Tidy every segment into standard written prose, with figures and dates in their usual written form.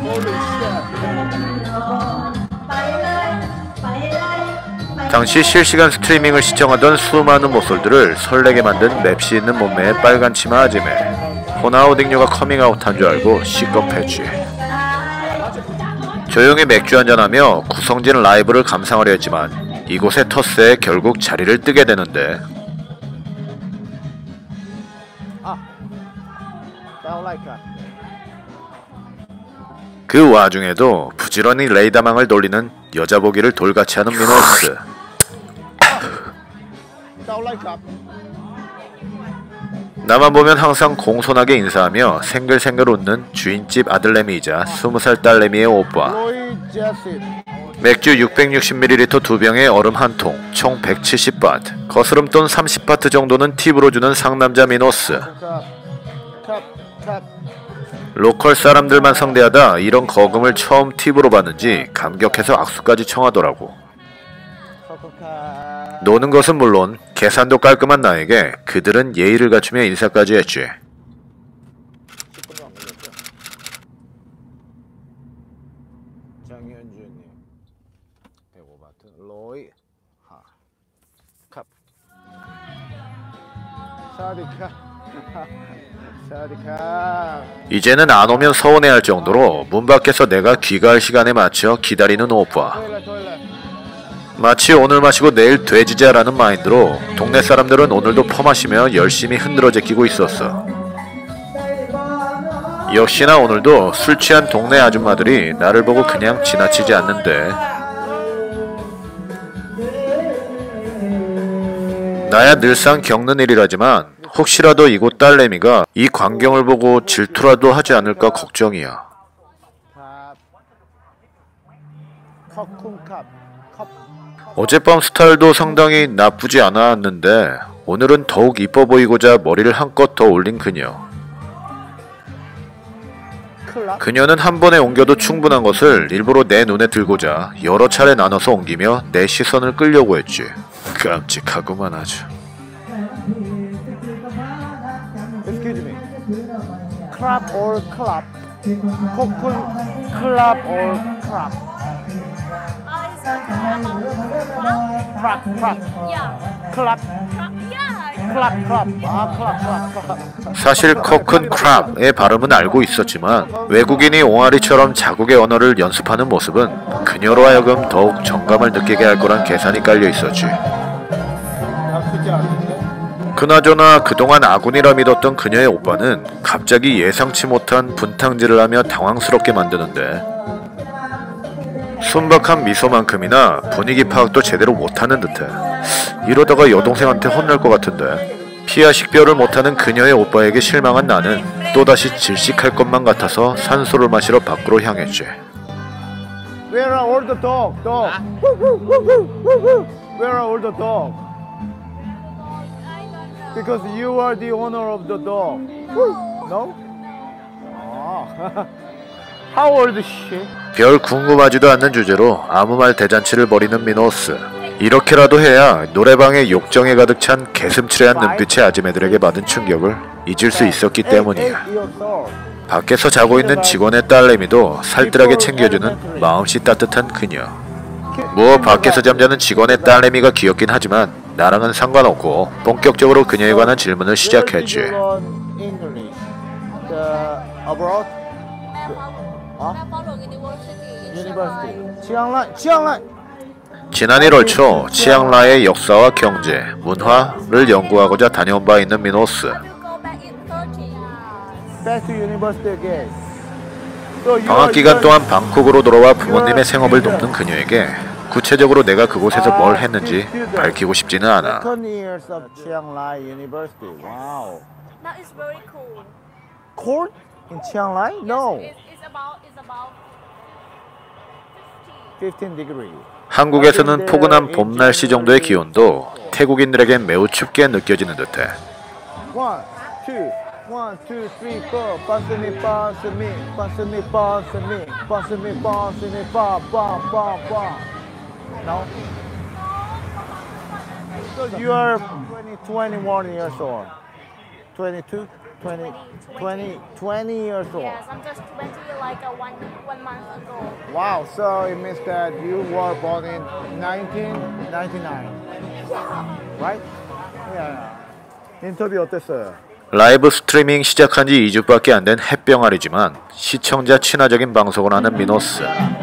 당시 실시간 스트리밍을 시청하던 수많은 모쏠들을 설레게 만든 맵시 있는 몸매의 빨간 치마 아지매. 호나우딩요가 커밍아웃한 줄 알고 시겁했지. 조용히 맥주 한잔하며 구성진 라이브를 감상하려 했지만 이곳의 터스에 결국 자리를 뜨게 되는데 그 와중에도 부지런히 레이다망을 돌리는 여자 보기를 돌같이 하는 미노스. 나만 보면 항상 공손하게 인사하며 생글생글 웃는 주인집 아들내미이자 20살 딸내미의 오빠. 맥주 660ml 2병에 얼음 1통, 총 170바트, 거스름돈 30바트 정도는 팁으로 주는 상남자 미노스. 로컬 사람들만 상대하다 이런 거금을 처음 팁으로 받는지 감격해서 악수까지 청하더라고. 노는 것은 물론 계산도 깔끔한 나에게 그들은 예의를 갖추며 인사까지 했지. 장현준님 105바트 로이 컵 사디카 사디카. 이제는 안 오면 서운해할 정도로 문 밖에서 내가 귀가할 시간에 맞춰 기다리는 오빠. 마치 오늘 마시고 내일 돼지자라는 마인드로 동네 사람들은 오늘도 퍼마시며 열심히 흔들어 제끼고 있었어. 역시나 오늘도 술 취한 동네 아줌마들이 나를 보고 그냥 지나치지 않는데 나야 늘상 겪는 일이라지만 혹시라도 이곳 딸내미가 이 광경을 보고 질투라도 하지 않을까 걱정이야. 어젯밤 스타일도 상당히 나쁘지 않았는데 오늘은 더욱 이뻐 보이고자 머리를 한껏 더 올린 그녀. 그녀는 한 번에 옮겨도 충분한 것을 일부러 내 눈에 들고자 여러 차례 나눠서 옮기며 내 시선을 끌려고 했지. 깜찍하구만 아주. Excuse me. Crab or club? Cocoon club or crab? Crab, crab. Club. Club, club. 아, club, club. 사실 커큰 크랍의 발음은 알고 있었지만 외국인이 옹알이처럼 자국의 언어를 연습하는 모습은 그녀로 하여금 더욱 정감을 느끼게 할 거란 계산이 깔려 있었지. 나쁘지 않은데? 그나저나 그동안 아군이라 믿었던 그녀의 오빠는 갑자기 예상치 못한 분탕질을 하며 당황스럽게 만드는데 순박한 미소만큼이나 분위기 파악도 제대로 못하는 듯해. 이러다가 여동생한테 혼날 것 같은데. 피하 식별을 못하는 그녀의 오빠에게 실망한 나는 또다시 질식할 것만 같아서 산소를 마시러 밖으로 향했지. Where are all the dog? Dog. Where are all the dog? Because you are the owner of the dog. No? How old is she? 별 궁금하지도 않는 주제로 아무 말 대잔치를 벌이는 미노스. 이렇게라도 해야 노래방에 욕정에 가득 찬 개슴츠레한 눈빛의 아지매들에게 받은 충격을 잊을 수 있었기 때문이야. 밖에서 자고 있는 직원의 딸내미도 살뜰하게 챙겨주는 마음씨 따뜻한 그녀. 뭐 밖에서 잠자는 직원의 딸내미가 귀엽긴 하지만 나랑은 상관없고 본격적으로 그녀에 관한 질문을 시작했지. 지난 1월 초 치앙라이의 역사와 경제, 문화를 연구하고자 다녀온 바 있는 미노스. 방학 기간 동안 방콕으로 돌아와 부모님의 생업을 돕는 그녀에게 구체적으로 내가 그곳에서 뭘 했는지 밝히고 싶지는 않아. Cold in Chiang Mai? No. 15 degree. 한국에서는 포근한 봄 날씨 정도의 기온도 태국인들에겐 매우 춥게 느껴지는 듯해. 1, 2, 1, 2, 3, 4. Bounce me, bounce me, bounce me, bounce me, bounce me, bounce me, bam, bam, bam, bam. No. So you are 21 years old. 22. 20, 20 years old. Yes, I'm just 20 like one month ago. Wow, so it means that you were born in 1999, right? Yeah. 인터뷰 어땠어요? 라이브 스트리밍 시작한 지 2주밖에 안 된 햇병아리지만 시청자 친화적인 방송을 하는 미노스.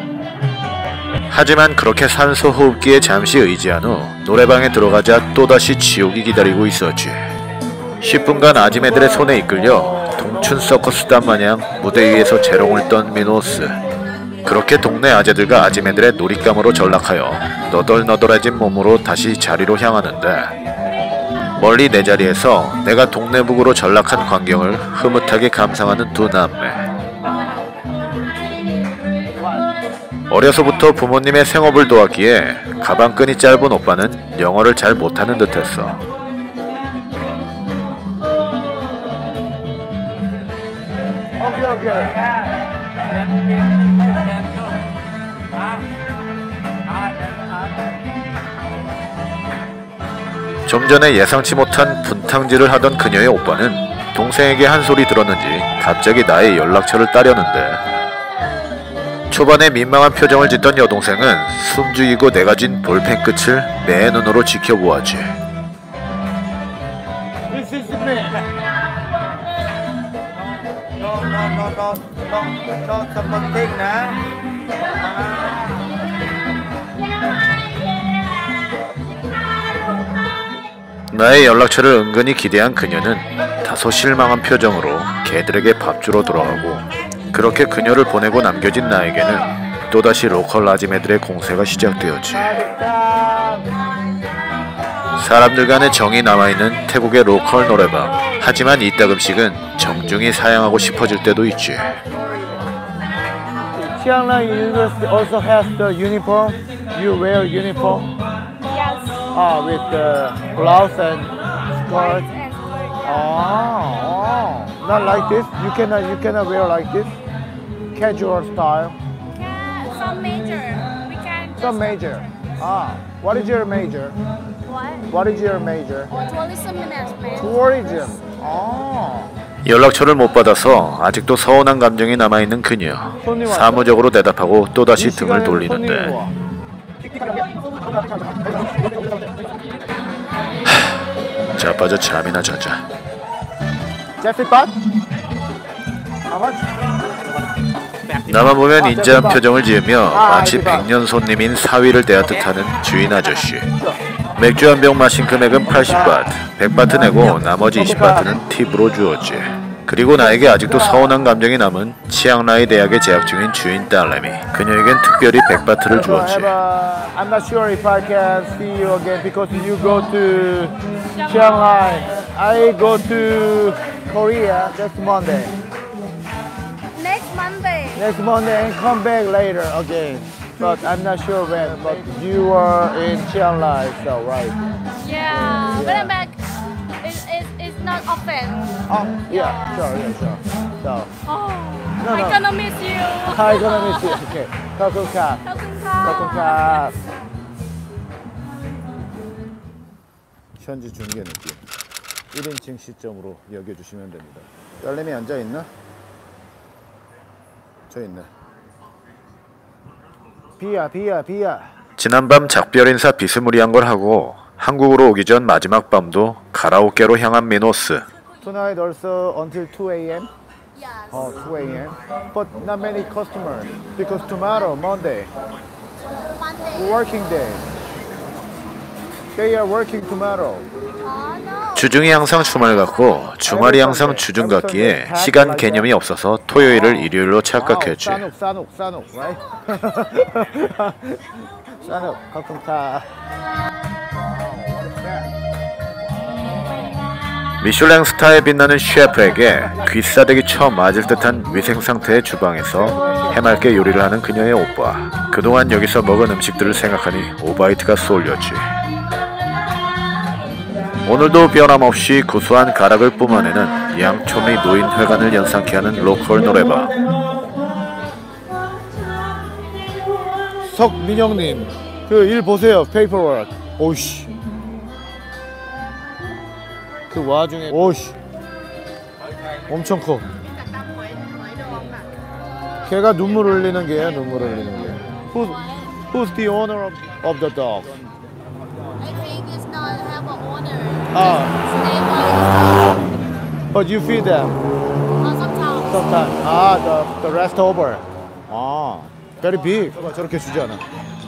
하지만 그렇게 산소 호흡기에 잠시 의지한 후 노래방에 들어가자 또다시 지옥이 기다리고 있었지. 10분간 아지매들의 손에 이끌려 동춘 서커스단 마냥 무대 위에서 재롱을 떤 미노스. 그렇게 동네 아재들과 아지매들의 놀잇감으로 전락하여 너덜너덜해진 몸으로 다시 자리로 향하는데, 멀리 내 자리에서 내가 동네북으로 전락한 광경을 흐뭇하게 감상하는 두 남매. 어려서부터 부모님의 생업을 도왔기에 가방끈이 짧은 오빠는 영어를 잘 못하는 듯했어. 좀 전에 예상치 못한 분탕질을 하던 그녀의 오빠는 동생에게 한 소리 들었는지 갑자기 나의 연락처를 따려는데, 초반에 민망한 표정을 짓던 여동생은 숨죽이고 내가 쥔 볼펜 끝을 내 눈으로 지켜보았지. 나의 연락처를 은근히 기대한 그녀는 다소 실망한 표정으로 개들에게 밥 주러 돌아가고, 그렇게 그녀를 보내고 남겨진 나에게는 또다시 로컬 아지매들의 공세가 시작되었지. 사람들 간의 정이 남아있는 태국의 로컬 노래방. 하지만 이따금씩은 정중히 사양하고 싶어질 때도 있지. Chiang Rai University also has the uniform. You wear uniform? Yes. With the blouse and skirt. And skirt. Not like this. You cannot wear like this. Casual style. Yeah, some major. We can just Some major. What is your major? What? What is your major? Tourism management. Tourism. 연락처를 못 받아서 아직도 서운한 감정이 남아있는 그녀. 사무적으로 대답하고 또다시 등을 돌리는데, 자빠져 잠이나 자자. Jeffrey Pot? How much? 나만 보면 인자한 표정을 지으며 마치 백년 손님인 사위를 대하듯 하는 주인 아저씨. 맥주 한 병 마신 금액은 80바트, 100바트 내고 나머지 20바트는 팁으로 주었지. 그리고 나에게 아직도 서운한 감정이 남은 치앙라이 대학에 재학 중인 주인 딸내미. 그녀에겐 특별히 100바트를 주었지. I'm not sure if I can see you again because you go to Chiang Rai. I go to Korea next Monday. Next Monday. Next Monday and come back later again. But I'm not sure when. But you are in Chiang Rai, so right? Yeah. When I'm back, it's not often. Yeah, sure. So, Oh, No, I'm no. gonna miss you. I'm gonna miss you. Okay. Kakunka. Kakunka. 현지 중계 느낌. 1인칭 시점으로 여겨주시면 됩니다. 딸내미 앉아있나? 저 있네. 비야. 지난밤 작별 인사 비스무리한 걸 하고 한국으로 오기 전 마지막 밤도 가라오케로 향한 미노스. Tonight also until 2 a.m. Yes. 2 a.m. But not many customers because tomorrow, Monday, Monday. working day. They are working tomorrow. Oh no. 주중이 항상 주말 같고 주말이 항상 주중 같기에 시간 개념이 없어서 토요일을 일요일로 착각했지. 산옥, right? 산옥, 가끔타. 미슐랭 스타에 빛나는 셰프에게 귀싸대기 쳐 맞을 듯한 위생 상태의 주방에서 해맑게 요리를 하는 그녀의 오빠. 그동안 여기서 먹은 음식들을 생각하니 오바이트가 쏠렸지. 오늘도 변함없이 구수한 가락을 뿜어내는 양초미 노인회관을 연상케 하는 로컬 노래방. 석민영님, 그 일 보세요. 페이퍼워크. 오씨. 그 와중에 오씨. 엄청 커. 걔가 눈물 흘리는 개야, 눈물 흘리는 개. Who's the owner of the dog? I think it's not have a owner. Ah, Stable. but you feed them Sometimes. sometimes. Ah, the rest over. Ah, very big. 저렇게 주지 않아.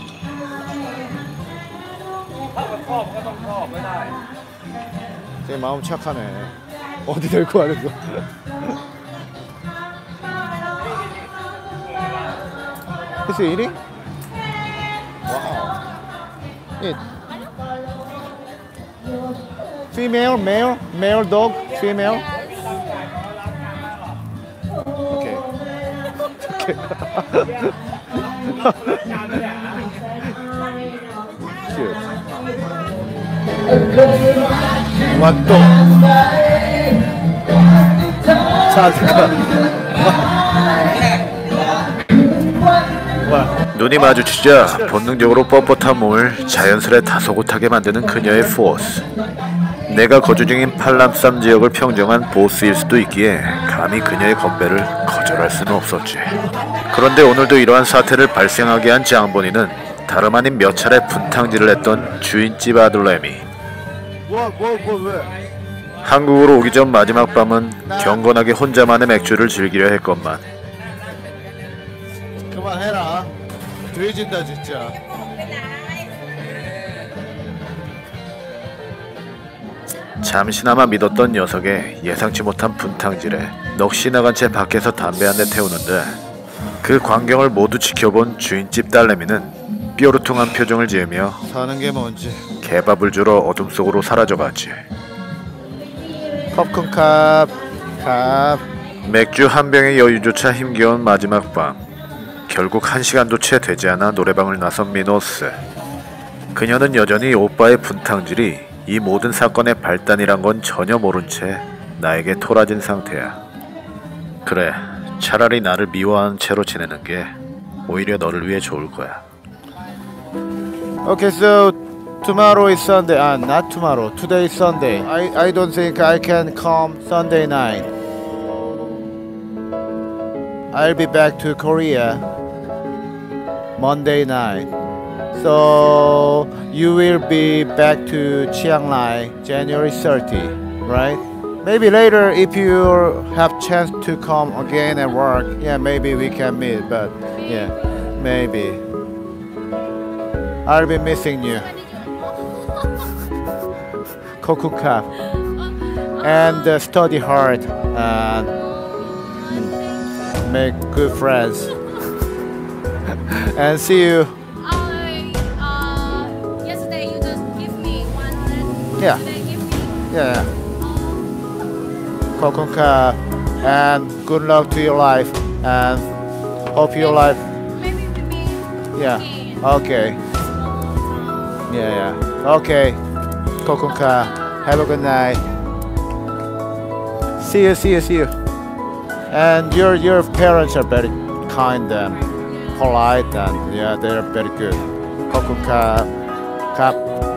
제 마음 착하네. 어디 데리고 가는 거? Is he eating? Wow. Eat. Female, male dog, female. Okay. Cute. 왔또. 자주가. 눈이 마주치자 본능적으로 뻣뻣한 몸을 자연스레 다소곳하게 만드는 그녀의 포스. 내가 거주 중인 팔람쌈 지역을 평정한 보스일 수도 있기에 감히 그녀의 건배를 거절할 수는 없었지. 그런데 오늘도 이러한 사태를 발생하게 한 장본인은 다름 아닌 몇 차례 분탕질을 했던 주인집 아들 레미. 왜? 한국으로 오기 전 마지막 밤은 경건하게 혼자만의 맥주를 즐기려 했건만 그만해라. 돼진다 진짜. 잠시나마 믿었던 녀석의 예상치 못한 분탕질에 넋이 나간 채 밖에서 담배 한 대 태우는데 그 광경을 모두 지켜본 주인집 딸내미는 뾰루퉁한 표정을 지으며 사는 게 뭔지. 개밥을 주러 어둠 속으로 사라져갔지. 컵. 맥주 한 병의 여유조차 힘겨운 마지막 밤. 결국 1시간도 채 되지 않아 노래방을 나선 미노스. 그녀는 여전히 오빠의 분탕질이 이 모든 사건의 발단이란 건 전혀 모른 채 나에게 토라진 상태야. 그래, 차라리 나를 미워하는 채로 지내는 게 오히려 너를 위해 좋을 거야. Okay, so tomorrow is Sunday. Not tomorrow. Today is Sunday. I don't think I can come Sunday night. I'll be back to Korea Monday night. So you will be back to Chiang Mai January 30, right? Maybe later if you have chance to come again and work, yeah, maybe we can meet. But yeah, maybe. I'll be missing you. Kokuka. And study hard and make good friends. And see you. Yesterday you just give me 100. Yeah. Today give me. Yeah. Kokuka. And good luck to your life. And hope your life. Maybe we meet. Yeah. again. Okay. Yeah. Okay. Kokuka. Have a good night. See you. And your parents are very kind and polite and yeah, they're very good. Kokuka. Kap.